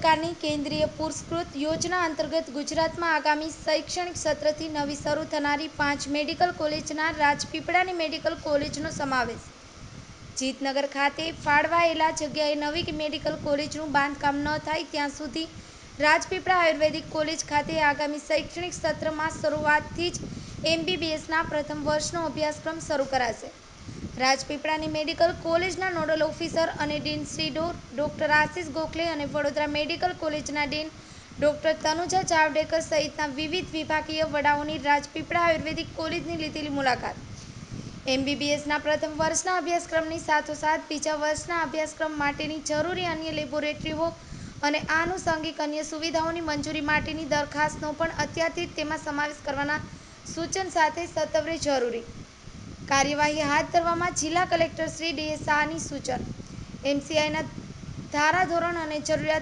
सरकारनी केन्द्रीय पुरस्कृत योजना अंतर्गत गुजरात में आगामी शैक्षणिक सत्रथी नवी शरू थनारी 5 मेडिकल कॉलेजना રાજપીપળાની मेडिकल कॉलेजनो समावेश। જીતનગર खाते फाळवायेला जग्याए नवी मेडिकल कॉलेजનું બાંધકામ न થાય ત્યાં સુધી રાજપીપળા આયુર્વેદિક कॉलेज खाते आगामी शैक्षणिक सत्र में શરૂઆતથી જ MBBSના પ્રથમ વર્ષનો અભ્યાસક્રમ શરૂ કરાશે। રાજપીપળાની मेडिकल कॉलेजना नोडल ऑफिसर અને ડીન શ્રી ડોક્ટર આશિષ ગોખલે અને વડોદરા मेडिकल कॉलेजना ડીન ડોક્ટર તનુજા ચાવડેકર સહિતના વિવિધ વિભાગીય વડાઓની રાજપીપળા આયુર્વેદિક કોલેજની લીધેલી મુલાકાત। MBBSના પ્રથમ વર્ષના અભ્યાસક્રમની સાથોસાથ બીજા વર્ષના અભ્યાસક્રમ માટેની જરૂરી અન્ય લેબોરેટરીઓ અને આનુષંગિક અન્ય સુવિધાઓની મંજૂરી માટેની દરખાસ્તનો પણ અત્યારથી તેમાં સમાવેશ કરવાના સૂચન સાથે સત્વરે જરૂરી કાર્યવાહી હાથ ધરવામાં જિલ્લા કલેક્ટર શ્રી DS શાહની સૂચન। MCIના ધારાધોરણ અને જરૂરિયાત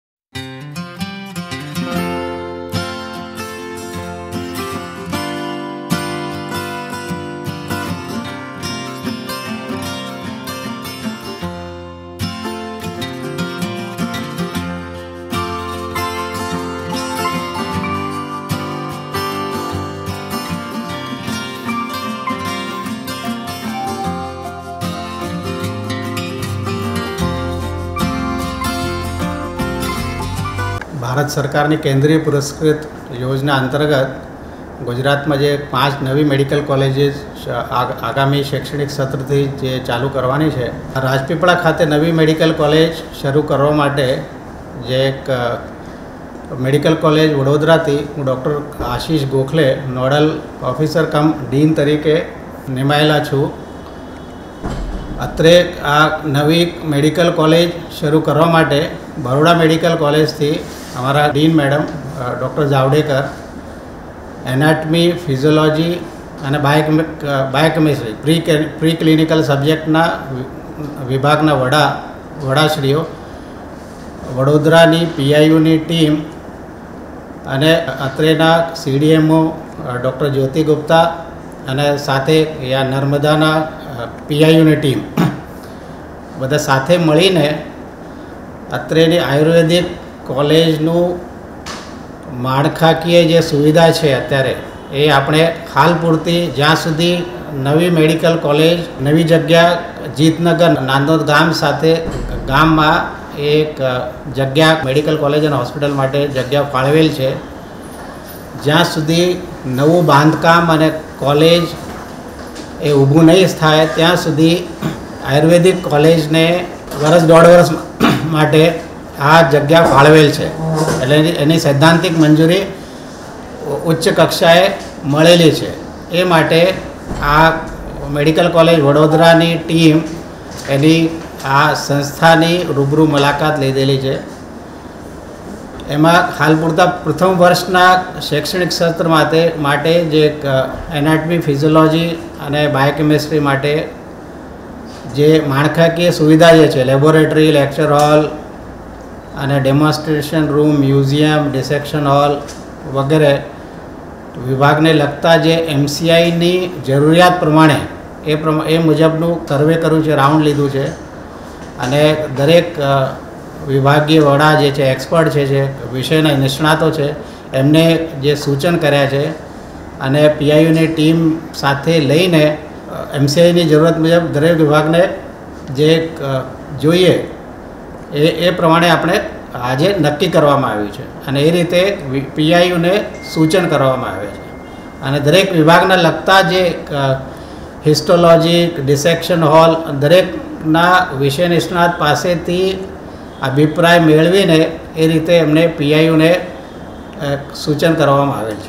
भारत सरकार की केंद्रीय पुरस्कृत योजना अंतर्गत गुजरात में जे 5 नवी मेडिकल कॉलेजेस आगामी शैक्षणिक सत्र थी जे चालू करवानी है। राजपीपळा खाते नवी मेडिकल कॉलेज शुरू करवा माटे जे एक मेडिकल कॉलेज वडोदरा थी हूँ doctor Ashish Gokhale nodal officer cum dean तरीके निमायेला छूँ। अत्रे आ नवी मेडिकल कॉलेज शुरू करवा माटे बरोड़ा मेडिकल कॉलेज थी हमारा dean madam doctor Javadekar anatomy physiology और बायोकेमिस्ट्री प्री क्लिनिकल सब्जेक्टना विभागना वडाश्रीओ वडोदरानी PIUनी टीम अने अत्रेना CDMO डॉक्टर ज्योति गुप्ता अने साथे या नर्मदाना PIUनी टीम बधा साथे मळीने अत्रेनी आयुर्वेदिक कॉलेजनु माळखाकीय जे सुविधा है अत्यारे ए आपणे हाल पूरती ज्यां सुधी नवी मेडिकल कॉलेज नवी जग्या जीतनगर नांदोद गाम साथे गाम में एक जग्या मेडिकल कॉलेज और हॉस्पिटल माटे जग्या फाळवेल है। ज्यां सुधी नवुं बांधकाम अने कॉलेज ए ऊभुं नहीं थाय त्यां सुधी आयुर्वेदिक कॉलेज ने वर्ष 1.5 वर्ष माटे आ जग्या फाळवेल है एटले एनी सैद्धांतिक मंजूरी उच्च कक्षाए मळेली है। ए माटे आ मेडिकल कॉलेज वडोदरानी टीम एनी आ संस्थानी रूबरू मुलाकात लीधेली है। एमां हाल पूरता प्रथम वर्षना शैक्षणिक सत्र माटे जे एनाटमी फिजियोलॉजी अने बायोकेमिस्ट्री माटे जे माळखाकीय सुविधा जे छे लेबोरेटरी लेक्चर हॉल अने demonstration room museum dissection hall वगैरह विभाग ने लगता जे MCI नी जरूरियात प्रमाणे ए मुजबनु सर्वे कर्युं छे राउंड लीधुं छे अने दरेक विभागीय वड़ा जे छे एक्सपर्ट छे विषयना निष्णातो छे एमने जे सूचन कर्या छे अने PIU नी टीम साथे लईने MCI नी जरूरत मुजब दरेक विभाग ने जे जोईए ए प्रमाणे आपणे आज नक्की करवामां आव्युं छे अने ए रीते PIU ने सूचन करवामां आवे छे अने दरेक विभागना लगता जे हिस्टोलॉजी डिसेक्शन हॉल दरेकना विषय निष्णात पासेथी अभिप्राय मेळवीने ए रीते एमने PIU ने सूचन करवामां आवेल छे।